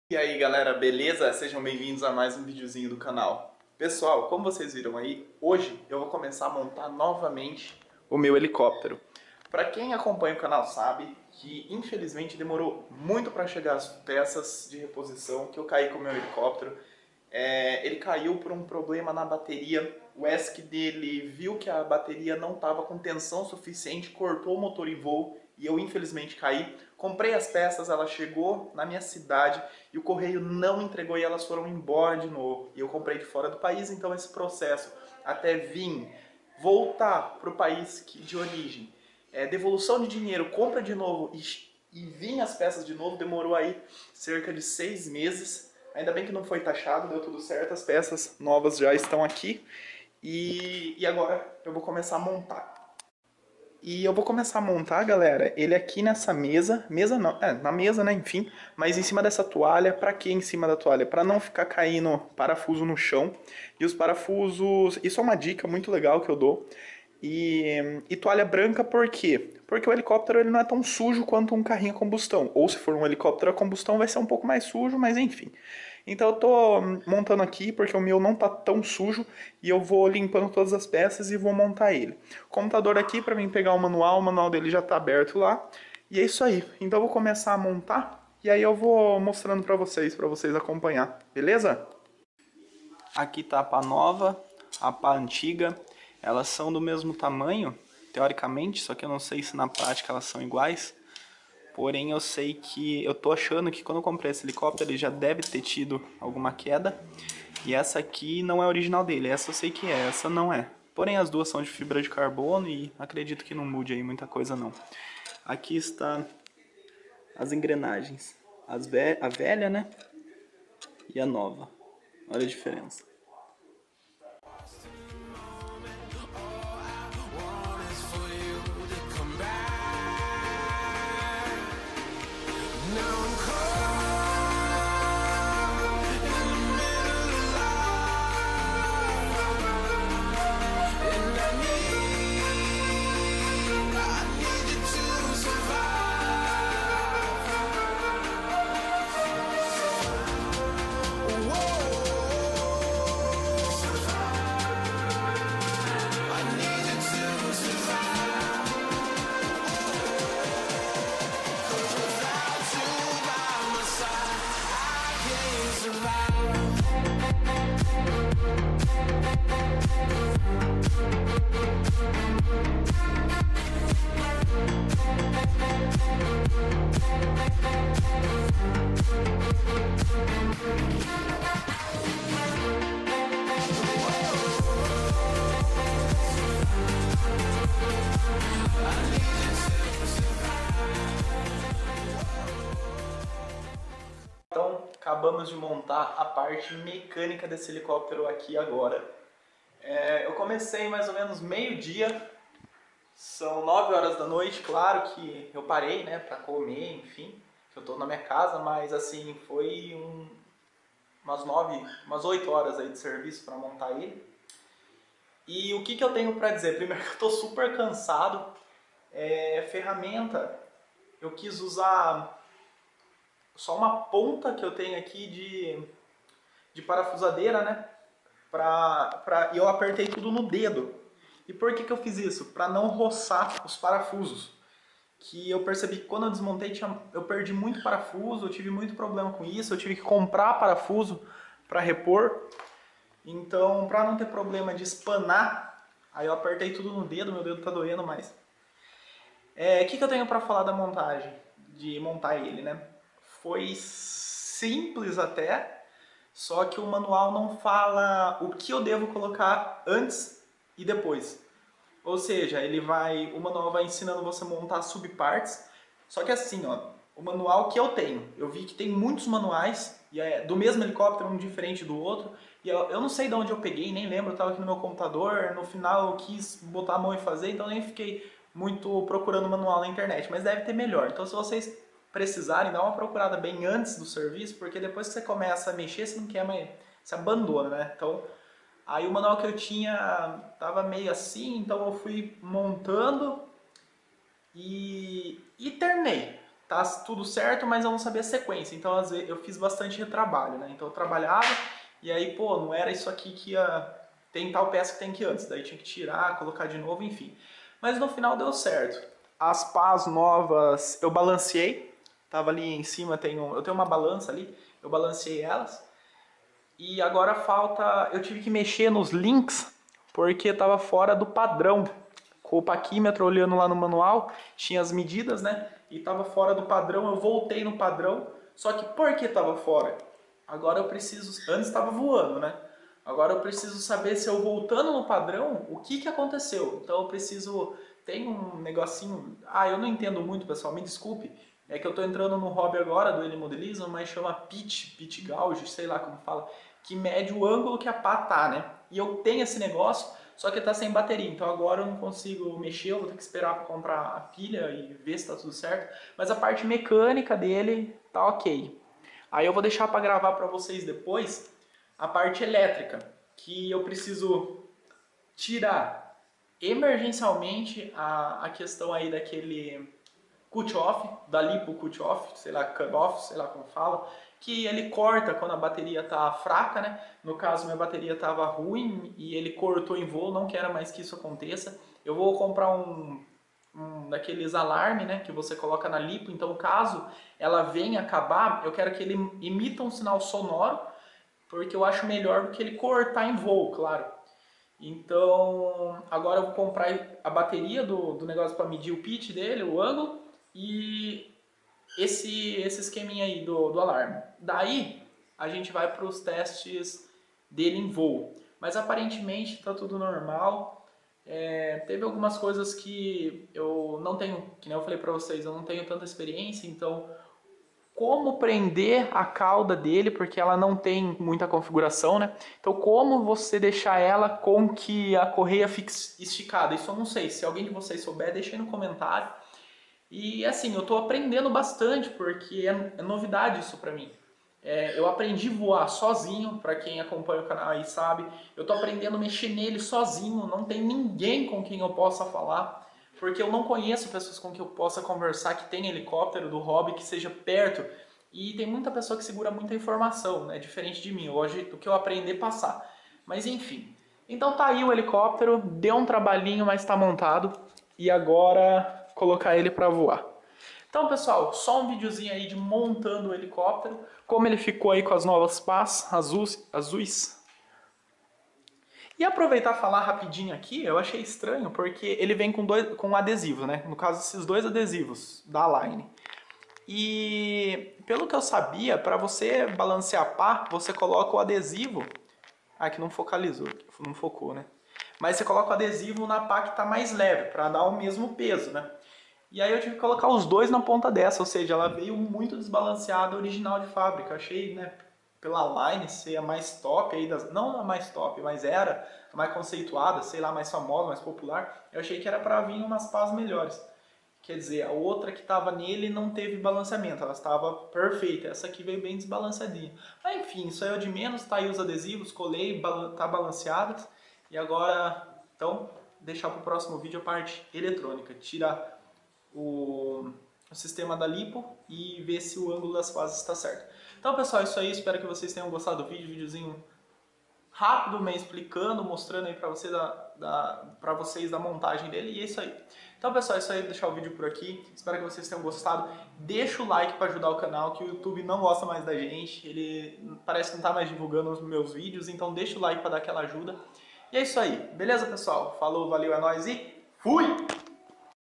E aí galera, beleza? Sejam bem-vindos a mais um videozinho do canal. Pessoal, como vocês viram aí, hoje eu vou começar a montar novamente o meu helicóptero. Para quem acompanha o canal sabe que infelizmente demorou muito para chegar as peças de reposição que eu caí com o meu helicóptero. Ele caiu por um problema na bateria, o ESC dele viu que a bateria não estava com tensão suficiente, cortou o motor em voo e eu infelizmente caí. Comprei as peças, ela chegou na minha cidade e o correio não entregou e elas foram embora de novo. E eu comprei de fora do país, então esse processo até vir, voltar para o país de origem, devolução de dinheiro, compra de novo e vir as peças de novo, demorou aí cerca de 6 meses. Ainda bem que não foi taxado, deu tudo certo, as peças novas já estão aqui. E agora eu vou começar a montar. E eu vou começar a montar, galera, ele aqui nessa mesa não, na mesa, né, enfim, mas em cima dessa toalha. Pra que em cima da toalha? Pra não ficar caindo parafuso no chão. E os parafusos, isso é uma dica muito legal que eu dou. E toalha branca por quê? Porque o helicóptero ele não é tão sujo quanto um carrinho a combustão. Ou se for um helicóptero a combustão vai ser um pouco mais sujo, mas enfim. Então eu tô montando aqui porque o meu não tá tão sujo e eu vou limpando todas as peças e vou montar ele. O computador aqui para mim pegar o manual dele já tá aberto lá. E é isso aí. Então eu vou começar a montar e aí eu vou mostrando para vocês acompanhar. Beleza? Aqui tá a pá nova, a pá antiga. Elas são do mesmo tamanho, teoricamente, só que eu não sei se na prática elas são iguais. Porém, eu sei que eu tô achando que quando eu comprei esse helicóptero ele já deve ter tido alguma queda. E essa aqui não é original dele, essa eu sei que é, essa não é. Porém, as duas são de fibra de carbono e acredito que não mude aí muita coisa não. Aqui está as engrenagens, a velha, né? E a nova. Olha a diferença. Então, acabamos de montar a parte mecânica desse helicóptero aqui agora. Eu comecei mais ou menos meio-dia, são 9 horas da noite. Claro que eu parei, né, pra comer, enfim, que eu tô na minha casa, mas assim, foi umas 8 horas aí de serviço para montar ele. E o que eu tenho pra dizer? Primeiro que eu tô super cansado. Ferramenta, eu quis usar só uma ponta que eu tenho aqui de parafusadeira, né? E eu apertei tudo no dedo. E por que eu fiz isso? Para não roçar os parafusos. Que eu percebi que quando eu desmontei eu perdi muito parafuso, eu tive muito problema com isso, eu tive que comprar parafuso para repor. Então, para não ter problema de espanar, aí eu apertei tudo no dedo, meu dedo tá doendo mais. O que eu tenho para falar da montagem? De montar ele, né? Foi simples até, só que o manual não fala o que eu devo colocar antes e depois. Ou seja, o manual vai ensinando você a montar subpartes. Só que assim, ó, o manual que eu tenho, eu vi que tem muitos manuais e do mesmo helicóptero, um diferente do outro. E eu não sei de onde eu peguei, nem lembro, eu estava aqui no meu computador, no final eu quis botar a mão e fazer, então nem fiquei muito procurando manual na internet, mas deve ter melhor. Então se vocês precisarem, dá uma procurada bem antes do serviço, porque depois que você começa a mexer, você não quer mais, você abandona, né? Então, aí o manual que eu tinha tava meio assim, então eu fui montando e terminei. tá tudo certo, mas eu não sabia a sequência. Então, às vezes, eu fiz bastante retrabalho, né? Então, eu trabalhava e aí, pô, não era isso aqui que ia... Tem tal peça que tem que ir antes. Daí tinha que tirar, colocar de novo, enfim. Mas no final deu certo. As pás novas eu balanceei. Tava ali em cima, eu tenho uma balança ali. Eu balanceei elas. E agora falta... Eu tive que mexer nos links porque tava fora do padrão. Com o paquímetro olhando lá no manual, tinha as medidas, né? E tava fora do padrão, eu voltei no padrão. Só que por que tava fora? Agora eu preciso... Antes estava voando, né? Agora eu preciso saber se eu voltando no padrão, o que aconteceu. Então eu preciso... Tem um negocinho... Ah, eu não entendo muito, pessoal, me desculpe. É que eu tô entrando no hobby agora do helimodelismo, mas chama pitch gauge, sei lá como fala, que mede o ângulo que a pá tá, né? E eu tenho esse negócio, só que tá sem bateria, então agora eu não consigo mexer, eu vou ter que esperar para comprar a pilha e ver se tá tudo certo. Mas a parte mecânica dele tá ok. Aí eu vou deixar para gravar para vocês depois a parte elétrica, que eu preciso tirar emergencialmente a questão aí daquele cut-off, da lipo cut-off, sei lá, cut-off, sei lá como fala, que ele corta quando a bateria tá fraca, né? No caso, minha bateria tava ruim e ele cortou em voo, não quero mais que isso aconteça. Eu vou comprar um daqueles alarme, né, que você coloca na lipo, então caso ela venha acabar, eu quero que ele imita um sinal sonoro, porque eu acho melhor do que ele cortar em voo, claro. Então, agora eu vou comprar a bateria do negócio para medir o pitch dele, o ângulo, e esse esqueminha aí do alarme. Daí, a gente vai para os testes dele em voo. Mas aparentemente está tudo normal. Teve algumas coisas que eu não tenho, que nem eu falei para vocês, eu não tenho tanta experiência, então como prender a cauda dele, porque ela não tem muita configuração, né? Então como você deixar ela com que a correia fique esticada? Isso eu não sei, se alguém de vocês souber, deixa aí no comentário. E assim, eu tô aprendendo bastante, porque é novidade isso pra mim. Eu aprendi a voar sozinho, pra quem acompanha o canal aí sabe. Eu tô aprendendo a mexer nele sozinho, não tem ninguém com quem eu possa falar. Porque eu não conheço pessoas com quem eu possa conversar que tem helicóptero do hobby, que seja perto. E tem muita pessoa que segura muita informação, né? Diferente de mim, hoje o que eu aprender passar. Mas enfim. Então tá aí o helicóptero, deu um trabalhinho, mas tá montado. E agora colocar ele para voar. Então, pessoal, só um videozinho aí de montando o helicóptero, como ele ficou aí com as novas pás azuis. E aproveitar e falar rapidinho aqui, eu achei estranho, porque ele vem com adesivo, né? No caso, esses dois adesivos da Align. E pelo que eu sabia, para você balancear a pá, você coloca o adesivo... Ah, que não focalizou, não focou, né? Mas você coloca o adesivo na pá que está mais leve, para dar o mesmo peso, né? E aí eu tive que colocar os dois na ponta dessa, ou seja, ela veio muito desbalanceada original de fábrica. Eu achei, né, pela Line ser a mais top aí, não a mais top, mas era a mais conceituada, sei lá, mais famosa, mais popular. Eu achei que era para vir umas pás melhores. Quer dizer, a outra que estava nele não teve balanceamento, ela estava perfeita. Essa aqui veio bem desbalanceadinha. Mas enfim, isso aí é o de menos, tá aí os adesivos, colei, tá balanceadas. E agora, então, deixar para o próximo vídeo a parte eletrônica. Tirar o sistema da lipo e ver se o ângulo das fases está certo. Então pessoal, é isso aí, espero que vocês tenham gostado do vídeo, videozinho rápido, meio explicando, mostrando aí para vocês da montagem dele, e é isso aí. Então pessoal, é isso aí, vou deixar o vídeo por aqui, espero que vocês tenham gostado. Deixa o like para ajudar o canal, que o YouTube não gosta mais da gente, ele parece que não está mais divulgando os meus vídeos, então deixa o like para dar aquela ajuda. E é isso aí, beleza pessoal? Falou, valeu, é nóis e fui!